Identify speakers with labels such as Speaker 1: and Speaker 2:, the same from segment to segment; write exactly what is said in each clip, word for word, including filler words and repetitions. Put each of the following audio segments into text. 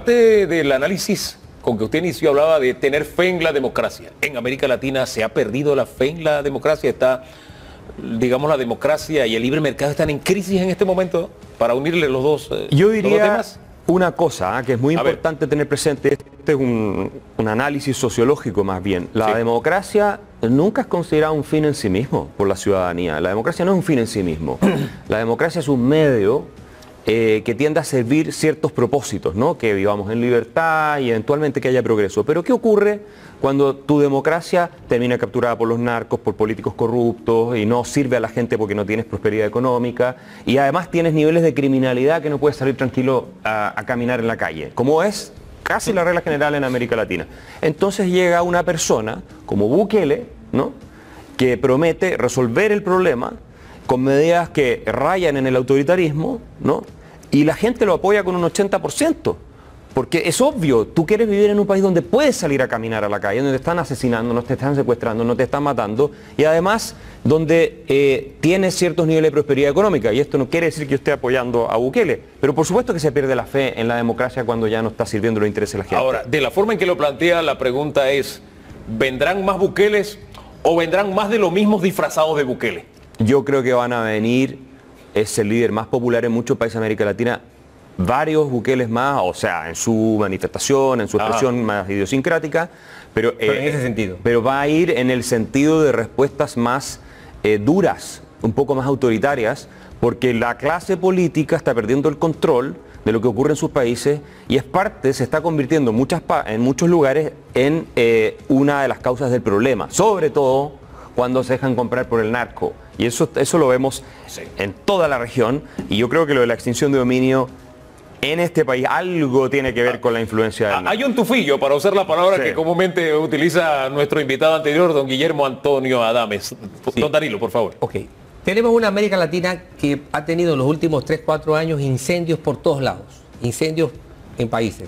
Speaker 1: parte del análisis con que usted inició hablaba de tener fe en la democracia. En América Latina se ha perdido la fe en la democracia, está, digamos, la democracia y el libre mercado están en crisis en este momento, para unirle los dos, eh,
Speaker 2: Yo
Speaker 1: los dos
Speaker 2: diría
Speaker 1: temas.
Speaker 2: una cosa ¿eh? que es muy
Speaker 1: A
Speaker 2: importante
Speaker 1: ver.
Speaker 2: tener presente. Este es un, un análisis sociológico más bien. La
Speaker 1: Sí.
Speaker 2: democracia nunca es considerada un fin en sí mismo por la ciudadanía. La democracia no es un fin en sí mismo. La democracia es un medio eh, que tiende a servir ciertos propósitos, ¿no? Que vivamos en libertad y eventualmente que haya progreso. Pero ¿qué ocurre cuando tu democracia termina capturada por los narcos, por políticos corruptos y no sirve a la gente porque no tienes prosperidad económica y además tienes niveles de criminalidad que no puedes salir tranquilo a, a caminar en la calle, como es casi la regla general en América Latina? Entonces llega una persona como Bukele, ¿no? Que promete resolver el problema con medidas que rayan en el autoritarismo, ¿no? Y la gente lo apoya con un ochenta por ciento. Porque es obvio, tú quieres vivir en un país donde puedes salir a caminar a la calle, donde te están asesinando, no te están secuestrando, no te están matando, y además donde eh, tienes ciertos niveles de prosperidad económica. Y esto no quiere decir que yo esté apoyando a Bukele, pero por supuesto que se pierde la fe en la democracia cuando ya no está sirviendo los intereses de la gente.
Speaker 1: Ahora, de la forma en que lo plantea, la pregunta es, ¿vendrán más Bukeles o vendrán más de los mismos disfrazados de Bukele?
Speaker 2: Yo creo que van a venir, es el líder más popular en muchos países de América Latina, varios Bukeles más, o sea, en su manifestación, en su expresión
Speaker 1: Ajá.
Speaker 2: más idiosincrática, pero,
Speaker 3: Pero
Speaker 2: eh,
Speaker 3: en ese sentido.
Speaker 2: pero va a ir en el sentido de respuestas más eh, duras, un poco más autoritarias, porque la clase política está perdiendo el control de lo que ocurre en sus países y es parte, se está convirtiendo en, muchas pa en muchos lugares en eh, una de las causas del problema, sobre todo cuando se dejan comprar por el narco. Y eso, eso lo vemos
Speaker 1: Sí.
Speaker 2: en toda la región, y yo creo que lo de la extinción de dominio en este país algo tiene que ver con la influencia del narco.
Speaker 1: Hay un tufillo, para usar la palabra
Speaker 2: Sí.
Speaker 1: que comúnmente utiliza nuestro invitado anterior, don Guillermo Antonio Adames. Don Danilo, por favor.
Speaker 3: Ok. Tenemos una América Latina que ha tenido en los últimos tres, cuatro años incendios por todos lados. Incendios en países.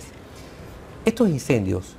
Speaker 3: Estos incendios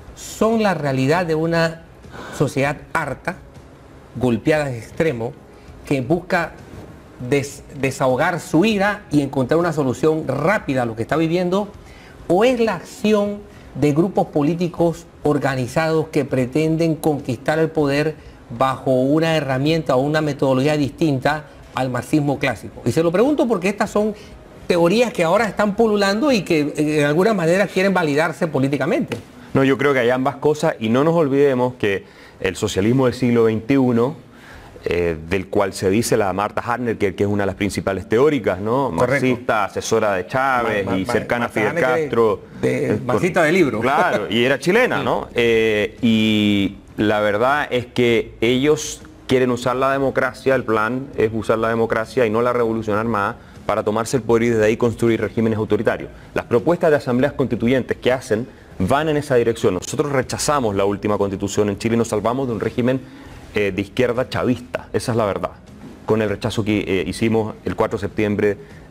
Speaker 3: son la realidad de una sociedad harta, golpeada en extremo, que busca des- desahogar su ira y encontrar una solución rápida a lo que está viviendo, o es la acción de grupos políticos organizados que pretenden conquistar el poder bajo una herramienta o una metodología distinta al marxismo clásico. Y se lo pregunto porque estas son teorías que ahora están pululando y que eh, de alguna manera quieren validarse políticamente.
Speaker 2: No, yo creo que hay ambas cosas, y no nos olvidemos que el socialismo del siglo veintiuno, eh, del cual se dice la Marta Harner, que, que es una de las principales teóricas, ¿no? Marxista, asesora de Chávez
Speaker 3: Ma- ma-
Speaker 2: y cercana a
Speaker 3: Marta
Speaker 2: Fidel
Speaker 3: Harner de-
Speaker 2: Castro.
Speaker 3: de-
Speaker 2: Eh,
Speaker 3: marxista de libro.
Speaker 2: Claro, y era chilena, ¿no? Eh, y la verdad es que ellos quieren usar la democracia, el plan es usar la democracia y no la revolución armada para tomarse el poder y desde ahí construir regímenes autoritarios. Las propuestas de asambleas constituyentes que hacen van en esa dirección. Nosotros rechazamos la última constitución en Chile y nos salvamos de un régimen eh, de izquierda chavista, esa es la verdad, con el rechazo que eh, hicimos el cuatro de septiembre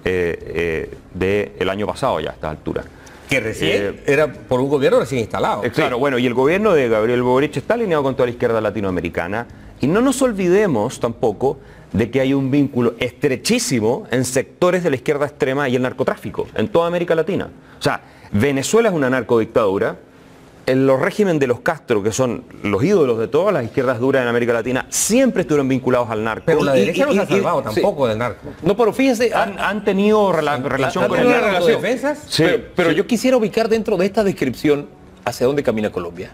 Speaker 2: eh, eh, del año pasado ya a esta altura.
Speaker 3: Que recién
Speaker 2: Eh,
Speaker 3: era por un gobierno recién instalado.
Speaker 2: Eh, Claro, bueno, y el gobierno de Gabriel Boric está alineado con toda la izquierda latinoamericana, y no nos olvidemos tampoco de que hay un vínculo estrechísimo en sectores de la izquierda extrema y el narcotráfico en toda América Latina. O sea, Venezuela es una narcodictadura, en los regímenes de los Castro, que son los ídolos de todas las izquierdas duras en América Latina, siempre estuvieron vinculados al narco.
Speaker 3: Pero la
Speaker 1: Y-
Speaker 3: derecha
Speaker 1: y-
Speaker 3: no se ha
Speaker 1: y-
Speaker 3: salvado
Speaker 1: sí.
Speaker 3: tampoco del narco.
Speaker 1: No, pero fíjense,
Speaker 2: Han, han tenido rela- relación
Speaker 1: han
Speaker 2: con
Speaker 1: tenido
Speaker 2: el
Speaker 1: una
Speaker 2: narco.
Speaker 1: relación.
Speaker 3: ¿Autodefensas?
Speaker 2: Sí,
Speaker 1: pero pero
Speaker 2: sí.
Speaker 1: yo quisiera ubicar dentro de esta descripción hacia dónde camina Colombia.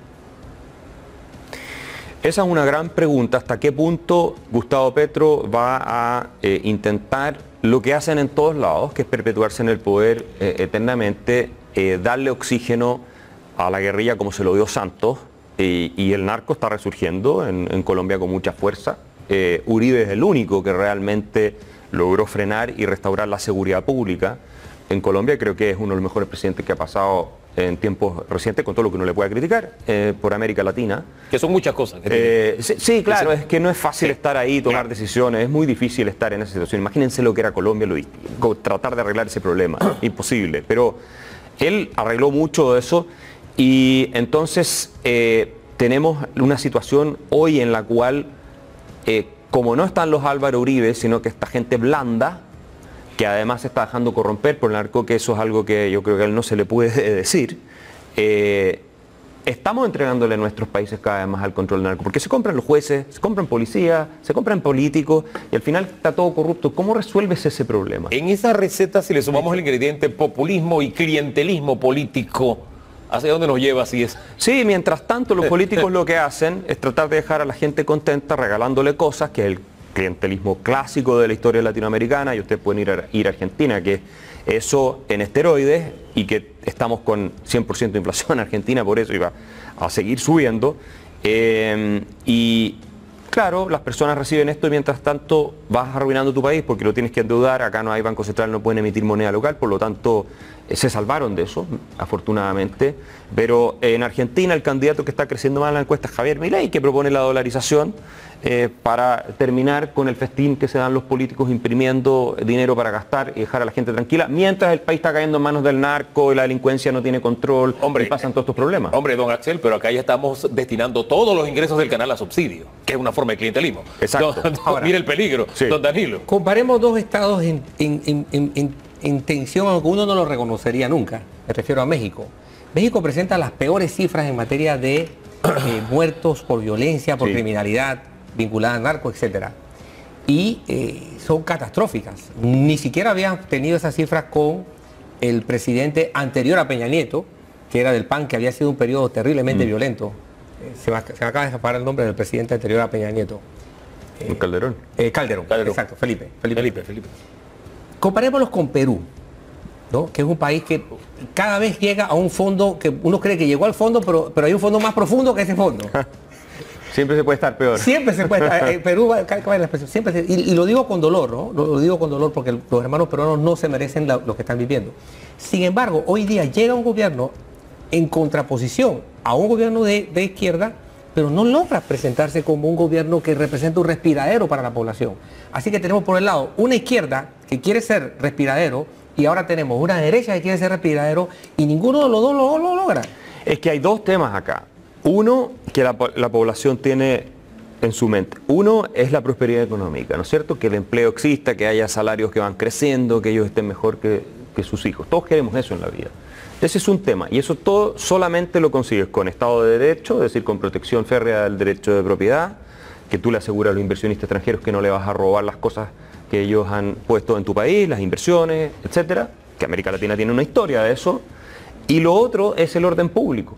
Speaker 2: Esa es una gran pregunta, hasta qué punto Gustavo Petro va a eh, intentar lo que hacen en todos lados, que es perpetuarse en el poder eh, eternamente, eh, darle oxígeno a la guerrilla como se lo dio Santos, y, y el narco está resurgiendo en, en Colombia con mucha fuerza. Eh, Uribe es el único que realmente logró frenar y restaurar la seguridad pública en Colombia. Creo que es uno de los mejores presidentes que ha pasado en tiempos recientes, con todo lo que uno le pueda criticar, eh, por América Latina.
Speaker 1: Que son muchas cosas. que tienen.
Speaker 2: Eh, sí, sí, claro,
Speaker 1: Ese-
Speaker 2: es que no es fácil
Speaker 1: Sí,
Speaker 2: estar ahí, tomar
Speaker 1: claro.
Speaker 2: decisiones, es muy difícil estar en esa situación. Imagínense lo que era Colombia, lo, co- tratar de arreglar ese problema, imposible. Pero él arregló mucho de eso, y entonces eh, tenemos una situación hoy en la cual, eh, como no están los Álvaro Uribe, sino que esta gente blanda, que además se está dejando corromper por el narco, que eso es algo que yo creo que a él no se le puede decir. Eh, estamos entregándole a nuestros países cada vez más al control del narco, porque se compran los jueces, se compran policías, se compran políticos y al final está todo corrupto. ¿Cómo resuelves ese problema?
Speaker 1: En esa receta, si le sumamos el ingrediente populismo y clientelismo político, ¿hacia dónde nos lleva así es?
Speaker 2: Sí, mientras tanto los políticos lo que hacen es tratar de dejar a la gente contenta regalándole cosas, que es el clientelismo clásico de la historia latinoamericana, y ustedes pueden ir a, ir a Argentina, que eso en esteroides, y que estamos con cien por ciento de inflación en Argentina, por eso iba a seguir subiendo. Eh, y claro, las personas reciben esto y mientras tanto vas arruinando tu país porque lo tienes que endeudar. Acá no hay Banco Central, no pueden emitir moneda local, por lo tanto eh, se salvaron de eso, afortunadamente. Pero eh, en Argentina el candidato que está creciendo más en la encuesta es Javier Milei, que propone la dolarización eh, para terminar con el festín que se dan los políticos imprimiendo dinero para gastar y dejar a la gente tranquila, mientras el país está cayendo en manos del narco y la delincuencia no tiene control, hombre, y pasan todos estos problemas.
Speaker 1: Hombre, don Axel, pero acá ya estamos destinando todos los ingresos del canal a subsidio, que es una forma de clientelismo.
Speaker 2: Exacto.
Speaker 1: Don, don, Ahora, mire el peligro, sí. Don Danilo.
Speaker 3: Comparemos dos estados en, en, en, en, en, en tensión, aunque uno no lo reconocería nunca. Me refiero a México. México presenta las peores cifras en materia de eh, muertos por violencia, por sí. criminalidad vinculada al narco, etcétera. Y eh, son catastróficas. Ni siquiera habían tenido esas cifras con el presidente anterior a Peña Nieto, que era del P A N, que había sido un periodo terriblemente mm. violento. Eh, se, me, se me acaba de escapar el nombre del presidente anterior a Peña Nieto.
Speaker 2: Eh, Calderón.
Speaker 3: Eh, Calderón. Calderón, exacto, Felipe. Felipe,
Speaker 1: Felipe, Felipe.
Speaker 3: Comparémoslos con Perú, ¿no? Que es un país que cada vez llega a un fondo que uno cree que llegó al fondo, pero, pero hay un fondo más profundo que ese fondo.
Speaker 2: Siempre se puede estar peor.
Speaker 3: Siempre se puede estar. En Perú, siempre se, y, y lo digo con dolor, ¿no? Lo, lo digo con dolor porque los hermanos peruanos no se merecen la, lo que están viviendo. Sin embargo, hoy día llega un gobierno en contraposición a un gobierno de, de izquierda, pero no logra presentarse como un gobierno que representa un respiradero para la población. Así que tenemos por el lado una izquierda que quiere ser respiradero y ahora tenemos una derecha que quiere ser respiradero y ninguno de los dos lo, lo logra.
Speaker 2: Es que hay dos temas acá. Uno, que la, la población tiene en su mente. Uno es la prosperidad económica, ¿no es cierto? Que el empleo exista, que haya salarios que van creciendo, que ellos estén mejor que, que sus hijos. Todos queremos eso en la vida. Ese es un tema y eso todo solamente lo consigues con Estado de Derecho, es decir, con protección férrea del derecho de propiedad, que tú le aseguras a los inversionistas extranjeros que no le vas a robar las cosas que ellos han puesto en tu país, las inversiones, etcétera, que América Latina tiene una historia de eso. Y lo otro es el orden público,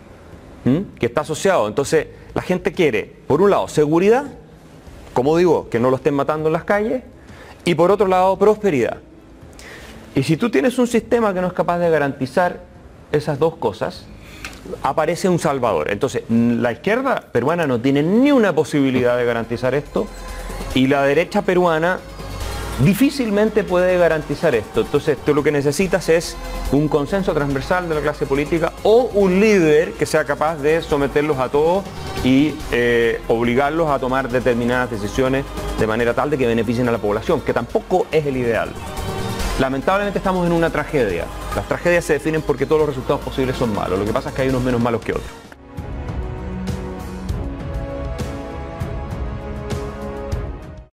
Speaker 2: ¿m? que está asociado. Entonces, la gente quiere, por un lado, seguridad, como digo, que no lo estén matando en las calles, y por otro lado, prosperidad. Y si tú tienes un sistema que no es capaz de garantizar esas dos cosas, aparece un salvador. Entonces, la izquierda peruana no tiene ni una posibilidad de garantizar esto, y la derecha peruana difícilmente puede garantizar esto. Entonces, tú lo que necesitas es un consenso transversal de la clase política o un líder que sea capaz de someterlos a todos y eh, obligarlos a tomar determinadas decisiones de manera tal de que beneficien a la población, que tampoco es el ideal. Lamentablemente estamos en una tragedia. Las tragedias se definen porque todos los resultados posibles son malos. Lo que pasa es que hay unos menos malos que otros.